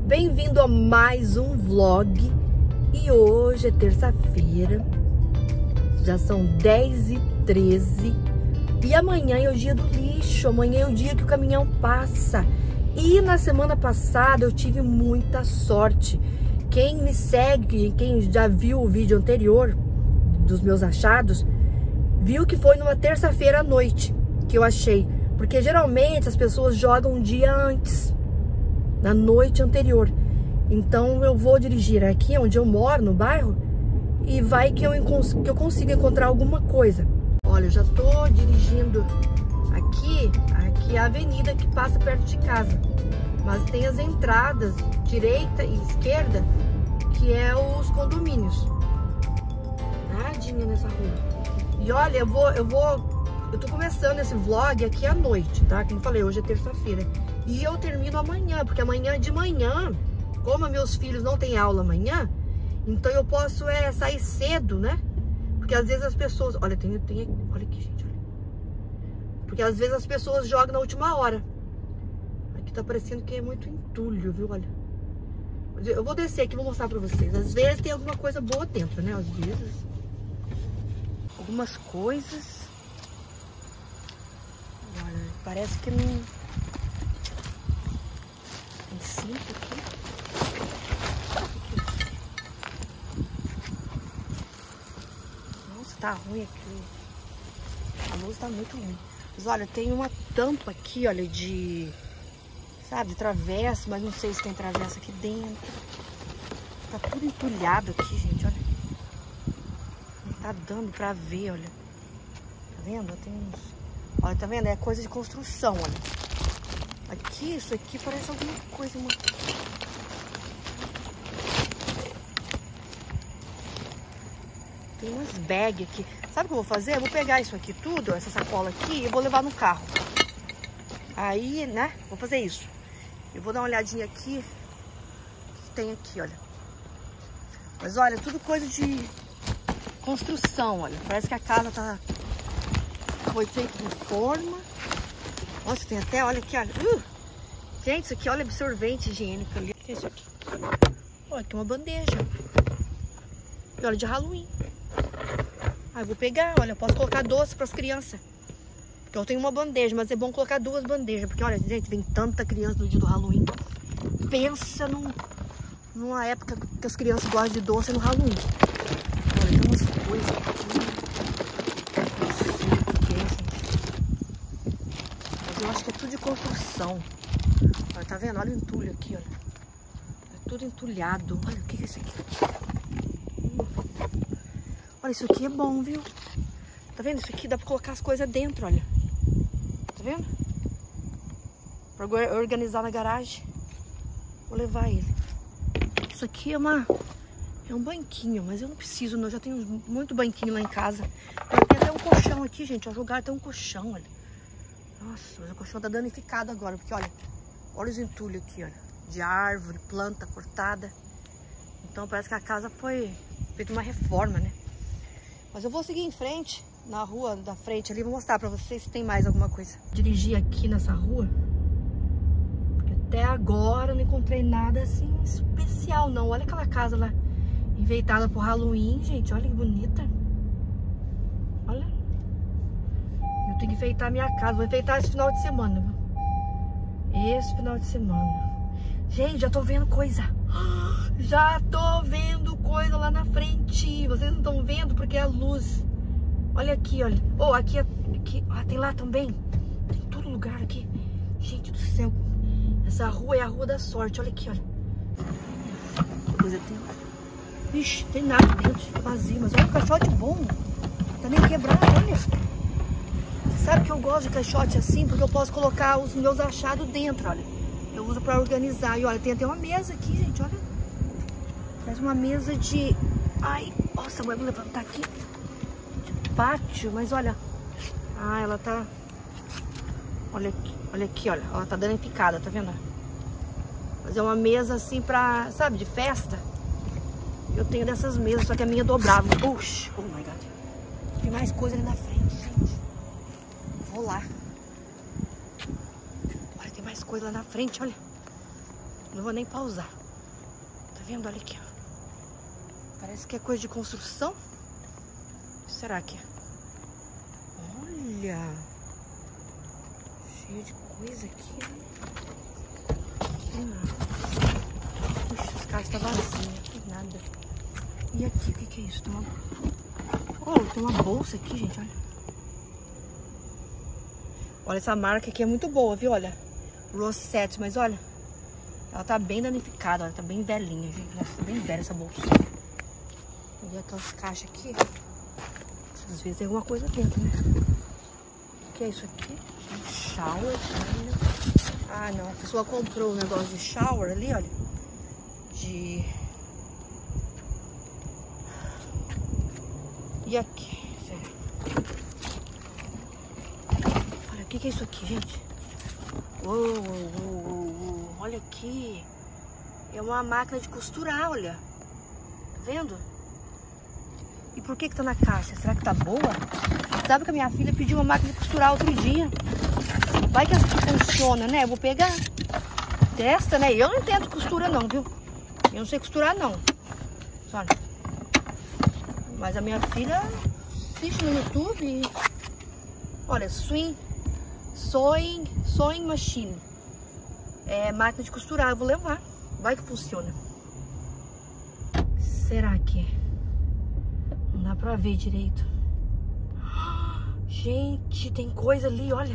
Bem-vindo a mais um vlog. E hoje é terça-feira, já são 10h13 e amanhã é o dia do lixo. Amanhã é o dia que o caminhão passa. E na semana passada eu tive muita sorte. Quem me segue, quem já viu o vídeo anterior dos meus achados, viu que foi numa terça-feira à noite que eu achei. Porque geralmente as pessoas jogam um dia antes, na noite anterior. Então eu vou dirigir aqui onde eu moro, no bairro, e vai que eu consiga encontrar alguma coisa. Olha, eu já tô dirigindo aqui é a avenida que passa perto de casa. Mas tem as entradas, direita e esquerda, que é os condomínios. Nadinha nessa rua. E olha, eu tô começando esse vlog aqui à noite, tá? Como eu falei, hoje é terça-feira. E eu termino amanhã, porque amanhã de manhã, como meus filhos não têm aula amanhã, então eu posso sair cedo, né? Porque às vezes as pessoas... Olha, olha aqui, gente, olha. Porque às vezes as pessoas jogam na última hora. Aqui tá parecendo que é muito entulho, viu? Olha. Eu vou descer aqui e vou mostrar pra vocês. Às vezes tem alguma coisa boa dentro, né? Às vezes. Algumas coisas. Olha, parece que não... Tem cinto aqui. Nossa, tá ruim aqui. A luz tá muito ruim. Mas olha, tem uma tampa aqui, olha, de... Sabe, de travessa, mas não sei se tem travessa aqui dentro. Tá tudo entulhado aqui, gente, olha. Não tá dando pra ver, olha. Tá vendo? Tem uns... Olha, tá vendo? É coisa de construção, olha. Aqui, isso aqui parece alguma coisa, uma... Tem umas bags aqui. Sabe o que eu vou fazer? Eu vou pegar isso aqui tudo, essa sacola aqui, e eu vou levar no carro. Aí, né? Vou fazer isso. Eu vou dar uma olhadinha aqui. O que tem aqui, olha. Mas olha, tudo coisa de construção, olha. Parece que a casa foi feita de forma. Nossa, tem até, olha aqui, olha. Gente, isso aqui, olha, absorvente higiênico ali. O que é isso aqui? Olha, aqui uma bandeja. E olha, de Halloween. Ah, eu vou pegar, olha, eu posso colocar doce para as crianças. Porque eu tenho uma bandeja, mas é bom colocar duas bandejas. Porque, olha, gente, vem tanta criança no dia do Halloween. Pensa numa época que as crianças gostam de doce no Halloween. Olha, tem umas coisas aqui. Não sei o que é, gente. Mas eu acho que é tudo de construção. Olha, tá vendo? Olha o entulho aqui, olha. É tudo entulhado. Olha, o que é isso aqui? Olha, isso aqui é bom, viu? Tá vendo? Isso aqui dá pra colocar as coisas dentro, olha. Tá vendo? Pra organizar na garagem. Vou levar ele. Isso aqui é um banquinho, mas eu não preciso, não. Eu já tenho muito banquinho lá em casa. Tem até um colchão aqui, gente. Ó, jogar até um colchão, olha. Nossa, mas o colchão tá danificado agora, porque, olha os entulhos aqui, olha. De árvore, planta cortada. Então parece que a casa foi feita uma reforma, né? Mas eu vou seguir em frente, na rua da frente ali, vou mostrar pra vocês se tem mais alguma coisa. Dirigi aqui nessa rua, porque até agora não encontrei nada assim especial, não. Olha aquela casa lá, enfeitada pro Halloween, gente, olha que bonita. Olha. Eu tenho que enfeitar minha casa, vou enfeitar esse final de semana, viu? Esse final de semana. Gente, já tô vendo coisa. Já tô vendo coisa lá na frente. Vocês não estão vendo porque é a luz. Olha aqui, olha. Oh, aqui. Ah, tem lá também. Tem todo lugar aqui. Gente do céu. Essa rua é a Rua da Sorte. Olha aqui, olha. Coisa tem. Ixi, tem nada dentro. Vazio. Mas olha o caixote bom. Tá nem quebrado, olha. Você sabe que eu gosto de caixote assim porque eu posso colocar os meus achados dentro, olha. Eu uso pra organizar. E olha, tem até uma mesa aqui, gente, olha. Parece uma mesa de... Ai, nossa, vou levantar aqui. De pátio, mas olha. Ah, ela tá... Olha aqui, olha. Ela tá danificada, tá vendo? Mas é uma mesa assim pra, sabe, de festa. Eu tenho dessas mesas, só que a minha é dobrável. Puxa, oh my God. Tem mais coisa ali na frente, gente. Vou lá. Olha, tem mais coisa lá na frente, olha. Não vou nem pausar. Tá vendo? Olha aqui, ó. Parece que é coisa de construção. O que será que é? Olha. Cheio de coisa aqui. Puxa, essa casa tá vazia. Não tem nada. E aqui, o que é isso? Tem uma bolsa aqui, gente, olha. Olha, essa marca aqui é muito boa, viu? Olha, Rosette, mas olha, ela tá bem danificada, olha, tá bem velhinha, gente. Nossa, tá bem velha essa bolsa. E aquelas caixas aqui, às vezes tem alguma coisa dentro, né? O que é isso aqui? Um shower, olha. Ah, não, a pessoa comprou um negócio de shower ali, olha. E aqui? Olha, o que é isso aqui, gente? Uou, olha aqui. É uma máquina de costurar, olha. Tá vendo? E por que tá na caixa? Será que tá boa? Sabe que a minha filha pediu uma máquina de costurar outro dia. Vai que essa aqui funciona, né? Eu vou pegar. Testa, né? Eu não entendo costura não, viu? Eu não sei costurar não. Olha. Mas a minha filha assiste no YouTube e... Olha, sewing machine. É máquina de costurar, eu vou levar. Vai que funciona. Será que não dá pra ver direito? Gente, tem coisa ali, olha.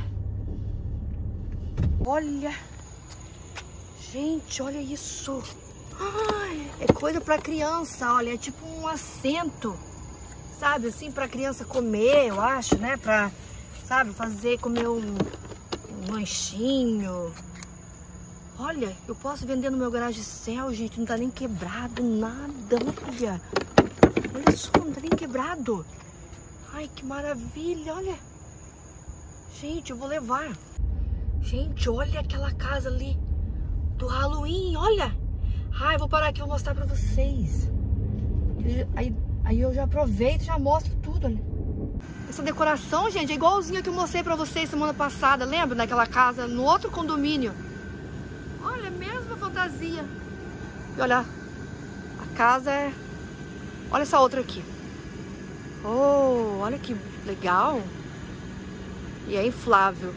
Olha. Gente, olha isso. É coisa pra criança, olha. É tipo um assento. Sabe, assim, pra criança comer, eu acho, né? Pra, sabe, comer um lanchinho. Olha, eu posso vender no meu garagem céu, gente. Não tá nem quebrado, nada. Olha. Olha só, não tá nem quebrado. Ai, que maravilha, olha. Gente, eu vou levar. Gente, olha aquela casa ali do Halloween, olha. Ai, eu vou parar aqui e vou mostrar pra vocês. Aí eu já aproveito e já mostro tudo, olha. Essa decoração, gente, é igualzinha que eu mostrei pra vocês semana passada. Lembra daquela casa no outro condomínio? Olha, mesma fantasia. E olha, a casa é... Olha essa outra aqui. Oh, olha que legal. E é inflável.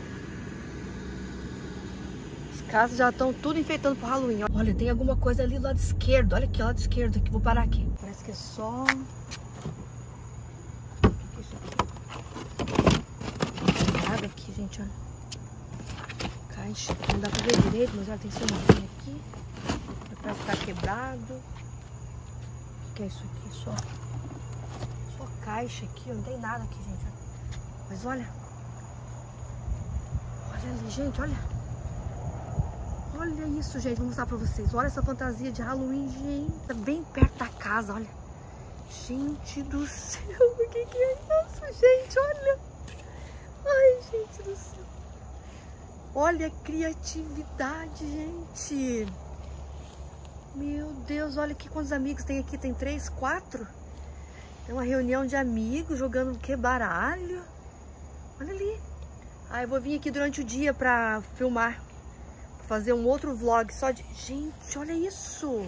As casas já estão tudo enfeitando pro Halloween. Olha, tem alguma coisa ali do lado esquerdo. Olha aqui, lado esquerdo aqui. Vou parar aqui. Parece que é só... O que é isso aqui? Nada aqui, gente, olha. Caixa. Não dá pra ver direito, mas olha, tem cenário aqui. Parece que tá quebrado. O que é isso aqui? Só caixa aqui, não tem nada aqui, gente. Mas olha. Olha ali, gente, olha. Olha isso, gente, vou mostrar pra vocês. Olha essa fantasia de Halloween, gente. Tá bem perto da casa, olha. Gente do céu, o que é isso, gente? Olha. Ai, gente do céu. Olha a criatividade, gente. Meu Deus, olha aqui quantos amigos tem aqui. Tem 3, 4. Tem uma reunião de amigos jogando o que? Baralho. Olha ali. Ah, eu vou vir aqui durante o dia pra filmar. Pra fazer um outro vlog só de... Gente, olha isso.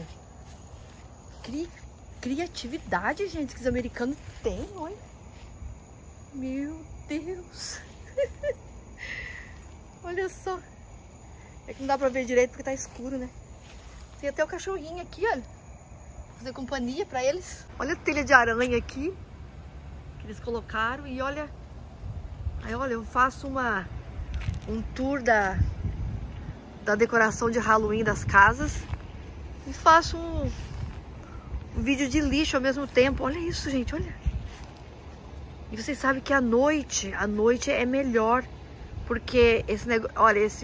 Criatividade, gente, que os americanos têm, olha. Meu Deus. Olha só. É que não dá pra ver direito porque tá escuro, né? Tem até o cachorrinho aqui, olha. Fazer companhia pra eles. Olha a telha de aranha aqui que eles colocaram. E olha. Aí olha, eu faço um tour da decoração de Halloween das casas. E faço um vídeo de lixo ao mesmo tempo. Olha isso, gente, olha. E vocês sabem que à noite é melhor. Porque esse negócio, olha, esse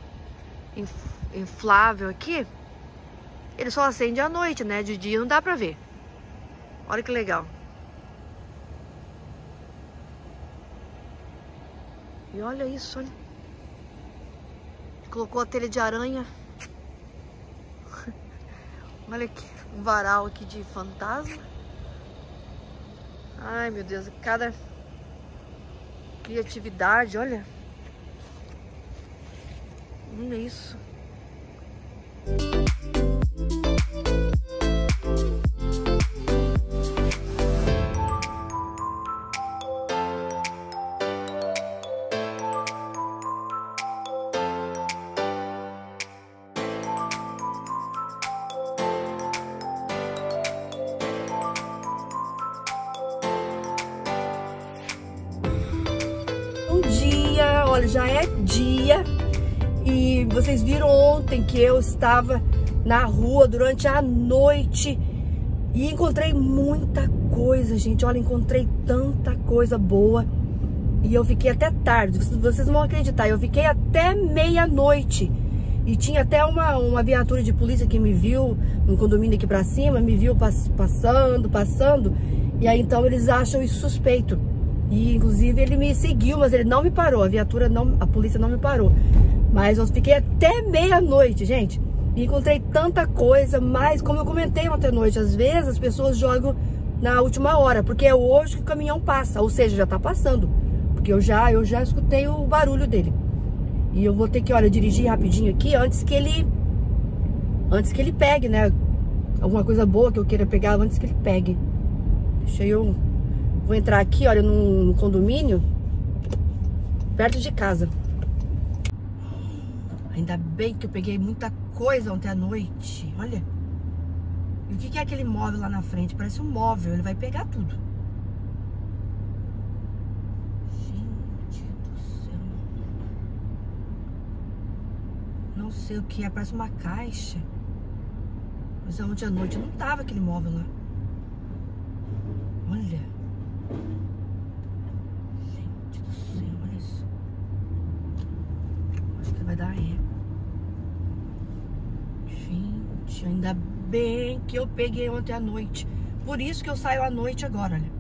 inflável aqui, ele só acende à noite, né? De dia não dá pra ver. Olha que legal. E olha isso, olha. Colocou a telha de aranha. Olha aqui, um varal aqui de fantasma. Ai, meu Deus, cada criatividade, olha. Olha isso. olha, já é dia. E vocês viram ontem que eu estava na rua durante a noite e encontrei muita coisa, gente. Olha, encontrei tanta coisa boa. E eu fiquei até tarde, vocês não vão acreditar, eu fiquei até meia-noite. E tinha até uma viatura de polícia que me viu no condomínio aqui pra cima, me viu passando. E aí então eles acham isso suspeito. E inclusive ele me seguiu, mas ele não me parou, a polícia não me parou. Mas eu fiquei até meia-noite, gente. E encontrei tanta coisa, mas como eu comentei ontem à noite, às vezes as pessoas jogam na última hora, porque é hoje que o caminhão passa, ou seja, já tá passando. Porque eu já escutei o barulho dele. E eu vou ter que, olha, dirigir rapidinho aqui antes que ele pegue, né? Alguma coisa boa que eu queira pegar antes que ele pegue. Vou entrar aqui, olha, no condomínio, perto de casa. Ainda bem que eu peguei muita coisa ontem à noite, olha. E o que é aquele móvel lá na frente? Parece um móvel, ele vai pegar tudo. Gente do céu. Não sei o que é, parece uma caixa. Mas ontem à noite não tava aquele móvel lá. Olha. Gente do céu, olha isso. Acho que vai dar ré. Gente, ainda bem que eu peguei ontem à noite. Por isso que eu saio à noite agora, olha.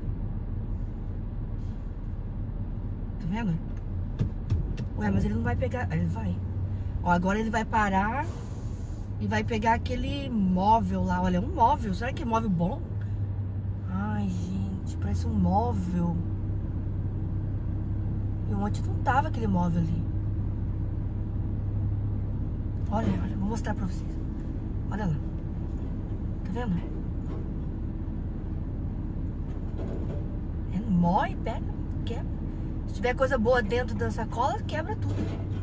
Tá vendo? Ué, mas ele não vai pegar. Ele vai. Ó, agora ele vai parar e vai pegar aquele móvel lá. Olha, um móvel. Será que é móvel bom? Ai, gente, parece um móvel. E ontem não tava aquele móvel ali. Olha, vou mostrar pra vocês. Olha lá. Tá vendo? É mó e pega, quebra. Se tiver coisa boa dentro da sacola, quebra tudo.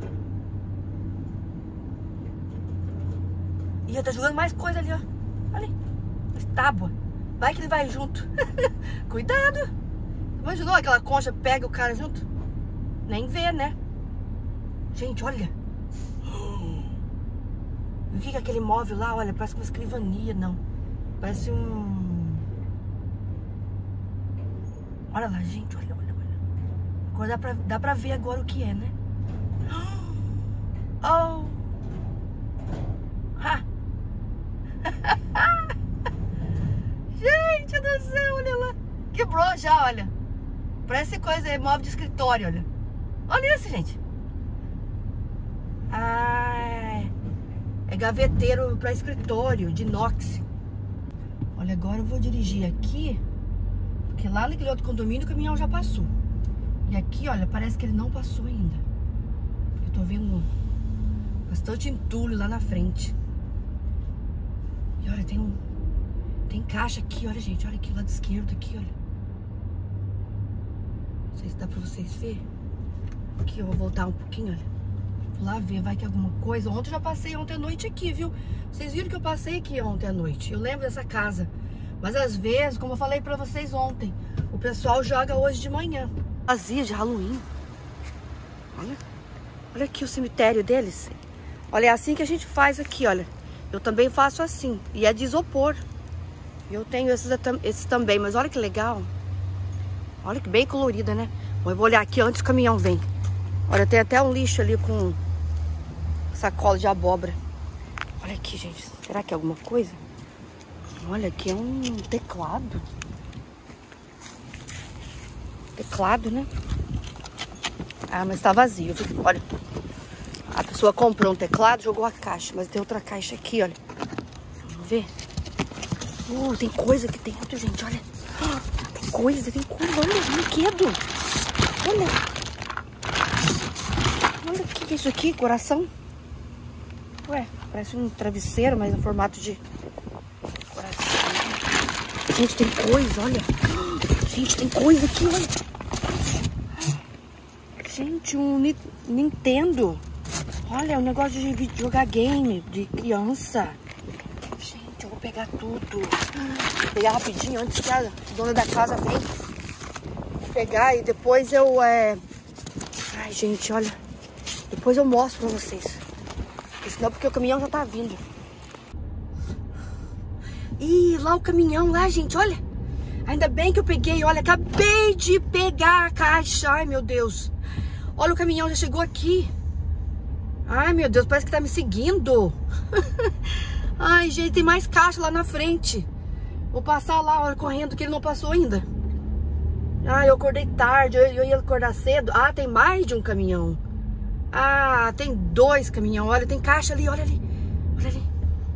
E já tá jogando mais coisa ali, ó. Olha aí. As tábuas. Vai que ele vai junto. Cuidado. Imaginou aquela concha pega o cara junto? Nem vê, né? Gente, olha. O que é aquele móvel lá? Olha, parece uma escrivania, não. Parece um... Olha lá, gente, olha. Agora dá pra ver agora o que é, né? Oh! Ha! Gente do céu, olha lá. Quebrou já, olha. Parece coisa, é móvel de escritório, olha. Olha isso, gente. Ah, é gaveteiro para escritório, de inox. Olha, agora eu vou dirigir aqui, porque lá naquele outro condomínio o caminhão já passou. E aqui, olha, parece que ele não passou ainda. Eu tô vendo bastante entulho lá na frente. E olha, tem caixa aqui, olha, gente. Olha aqui, do lado esquerdo aqui, olha. Não sei se dá pra vocês verem. Aqui, eu vou voltar um pouquinho, olha. Vou lá ver, vai que alguma coisa. Ontem eu já passei ontem à noite aqui, viu? Vocês viram que eu passei aqui ontem à noite. Eu lembro dessa casa. Mas às vezes, como eu falei pra vocês ontem, o pessoal joga hoje de manhã. Vazia de Halloween. Olha aqui o cemitério deles. Olha, é assim que a gente faz aqui, olha. Eu também faço assim. E é de isopor. Eu tenho esses também, mas olha que legal. Olha que bem colorida, né? Bom, eu vou olhar aqui antes que o caminhão vem. Olha, tem até um lixo ali com sacola de abóbora. Olha aqui, gente. Será que é alguma coisa? Olha, aqui é um teclado. Teclado, né? Ah, mas tá vazio, viu? Olha. A pessoa comprou um teclado, jogou a caixa. Mas tem outra caixa aqui, olha. Vamos ver. Tem coisa aqui dentro, gente, olha. Tem coisa. Olha, brinquedo. Olha. Olha o que é isso aqui, coração. Ué, parece um travesseiro, mas no formato de coração. Gente, tem coisa, olha. Gente, tem coisa aqui, olha. Gente, um Nintendo. Olha, um negócio de jogar game de criança. Gente, eu vou pegar tudo. Vou pegar rapidinho antes que a dona da casa venha. Vou pegar e depois eu... Ai, gente, olha. Depois eu mostro pra vocês. Senão porque o caminhão já tá vindo. Ih, lá o caminhão lá, gente, olha. Ainda bem que eu peguei, olha, acabei de pegar a caixa. Ai, meu Deus. Olha, o caminhão já chegou aqui. Ai, meu Deus, parece que tá me seguindo. Ai, gente, tem mais caixa lá na frente. Vou passar lá, olha, correndo, que ele não passou ainda. Ai, eu acordei tarde, eu ia acordar cedo. Ah, tem mais de um caminhão. Ah, tem 2 caminhões. Olha, tem caixa ali, olha ali. Olha ali.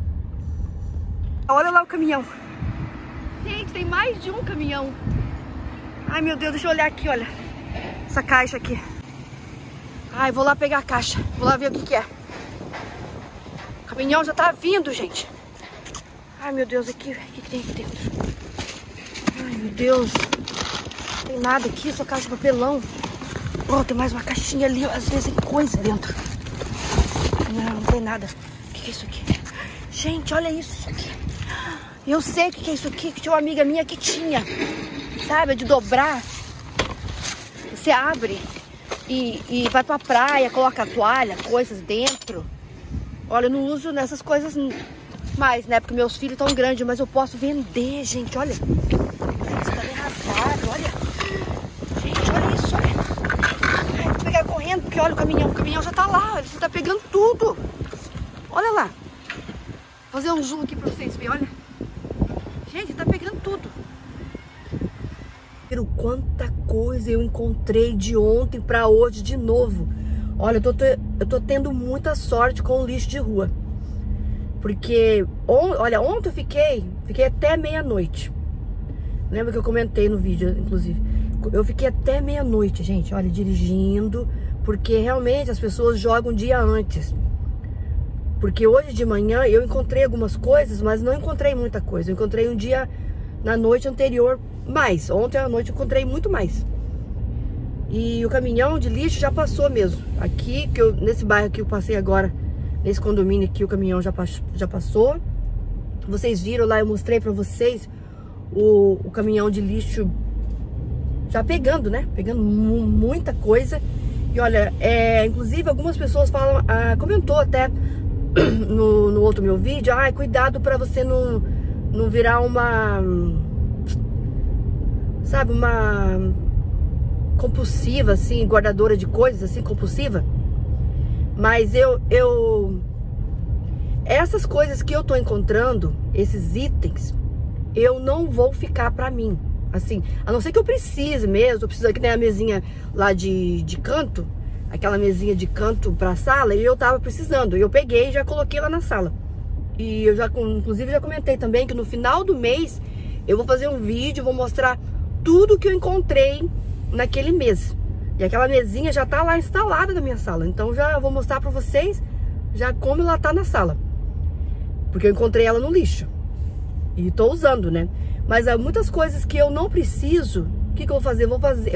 Olha lá o caminhão. Gente, tem mais de um caminhão. Ai, meu Deus, deixa eu olhar aqui, olha. Essa caixa aqui. Ai, vou lá pegar a caixa. Vou lá ver o que é. O caminhão já tá vindo, gente. Ai, meu Deus, aqui. O que tem aqui dentro? Ai, meu Deus. Não tem nada aqui, só caixa de papelão. Oh, tem mais uma caixinha ali. Às vezes tem coisa dentro. Não tem nada. O que é isso aqui? Gente, olha isso aqui. Eu sei o que é isso aqui, que tinha uma amiga minha que tinha. Sabe, de dobrar. Você abre e vai pra praia, coloca a toalha, coisas dentro. Olha, eu não uso nessas coisas mais, né? Porque meus filhos estão grandes, mas eu posso vender, gente, olha. Isso tá bem rasgado, olha. Gente, olha isso, olha. Ai, vou pegar correndo, porque olha o caminhão já tá lá, olha, você tá pegando tudo. Olha lá. Vou fazer um zoom aqui pra vocês verem, olha. Gente, tá pegando tudo. Quanta coisa eu encontrei de ontem pra hoje de novo. Olha, eu tô tendo muita sorte com o lixo de rua. Porque, olha, ontem eu fiquei até meia-noite. Lembra que eu comentei no vídeo, inclusive. Eu fiquei até meia-noite, gente, olha, dirigindo. Porque realmente as pessoas jogam um dia antes. Porque hoje de manhã eu encontrei algumas coisas, mas não encontrei muita coisa. Eu encontrei um dia na noite anterior mais. Ontem à noite eu encontrei muito mais. E o caminhão de lixo já passou mesmo. Aqui, nesse bairro que eu passei agora, nesse condomínio aqui, o caminhão já passou. Vocês viram lá, eu mostrei pra vocês o caminhão de lixo já pegando, né? Pegando muita coisa. E olha, inclusive algumas pessoas falam, comentou até no outro meu vídeo, cuidado pra você não virar uma, sabe, uma compulsiva, assim, guardadora de coisas, assim, compulsiva. Mas essas coisas que eu tô encontrando, esses itens, eu não vou ficar pra mim, assim, a não ser que eu precise mesmo. Eu preciso, que tem a mesinha lá de canto, aquela mesinha de canto pra sala, e eu tava precisando, e eu peguei e já coloquei lá na sala. E eu inclusive já comentei também que no final do mês eu vou fazer um vídeo, vou mostrar tudo que eu encontrei naquele mês. E aquela mesinha já tá lá instalada na minha sala, então já vou mostrar pra vocês já como ela tá na sala, porque eu encontrei ela no lixo e tô usando, né? Mas há muitas coisas que eu não preciso. O que eu vou fazer?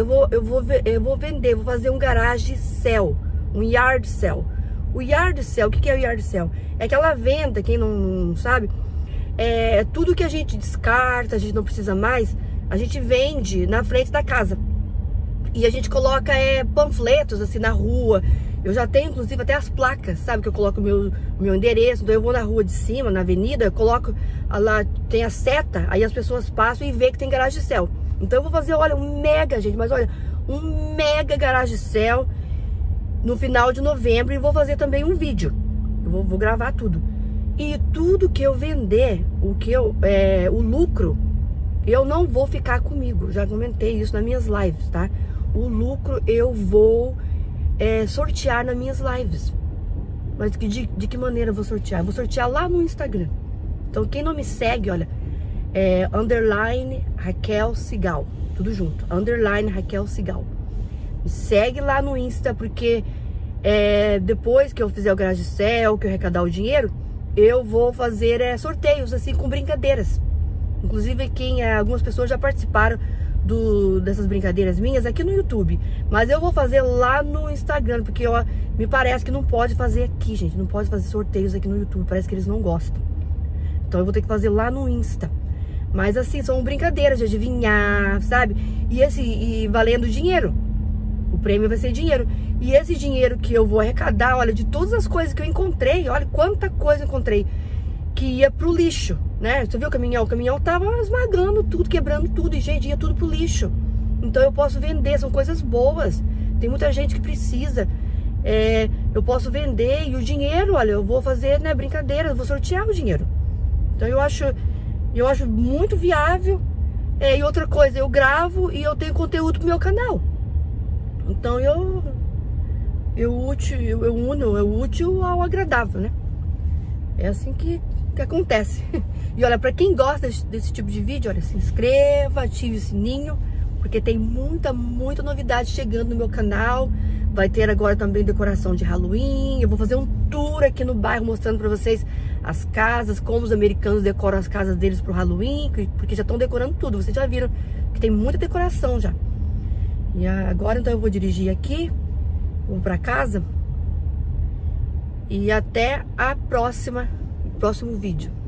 Eu vou vender, vou fazer um garage sale, um yard sale. O yard sale, o que é o yard sale? É aquela venda, quem não sabe, é tudo que a gente descarta, a gente não precisa mais, a gente vende na frente da casa. E a gente coloca panfletos assim na rua. Eu já tenho inclusive até as placas, sabe? Que eu coloco o meu endereço. Então eu vou na rua de cima, na avenida, eu coloco lá, tem a seta, aí as pessoas passam e vê que tem garage sale. Então eu vou fazer, olha, um mega, gente, mas olha, um mega garage sale no final de novembro. E vou fazer também um vídeo. Eu vou gravar tudo. E tudo que eu vender, o lucro, eu não vou ficar comigo. Já comentei isso nas minhas lives, tá? O lucro eu vou sortear nas minhas lives. Mas de que maneira eu vou sortear? Eu vou sortear lá no Instagram. Então quem não me segue, olha, underline Raquel Cigal, tudo junto, underline Raquel Cigal. Me segue lá no Insta, porque depois que eu fizer o garage sale, que eu arrecadar o dinheiro, eu vou fazer sorteios assim com brincadeiras. Inclusive algumas pessoas já participaram dessas brincadeiras minhas aqui no YouTube, mas eu vou fazer lá no Instagram, porque me parece que não pode fazer aqui, gente, não pode fazer sorteios aqui no YouTube, parece que eles não gostam. Então eu vou ter que fazer lá no Insta. Mas assim, são brincadeiras de adivinhar, sabe? E valendo dinheiro. prêmio vai ser dinheiro. E esse dinheiro que eu vou arrecadar, olha, de todas as coisas que eu encontrei, olha quanta coisa eu encontrei, que ia pro lixo, né? Você viu o caminhão? O caminhão tava esmagando tudo, quebrando tudo, e gente, ia tudo pro lixo. Então eu posso vender, são coisas boas. Tem muita gente que precisa. Eu posso vender e o dinheiro, olha, eu vou fazer, né, brincadeira, eu vou sortear o dinheiro. Então eu acho muito viável. E outra coisa, eu gravo e eu tenho conteúdo pro meu canal. Então eu uno o útil ao agradável, né? É assim que acontece. E olha, pra quem gosta desse tipo de vídeo, olha, se inscreva, ative o sininho, porque tem muita novidade chegando no meu canal. Vai ter agora também decoração de Halloween. Eu vou fazer um tour aqui no bairro mostrando pra vocês as casas, como os americanos decoram as casas deles pro Halloween, porque já estão decorando tudo. Vocês já viram que tem muita decoração já. E agora então eu vou dirigir aqui, vou pra casa. E até o próximo vídeo.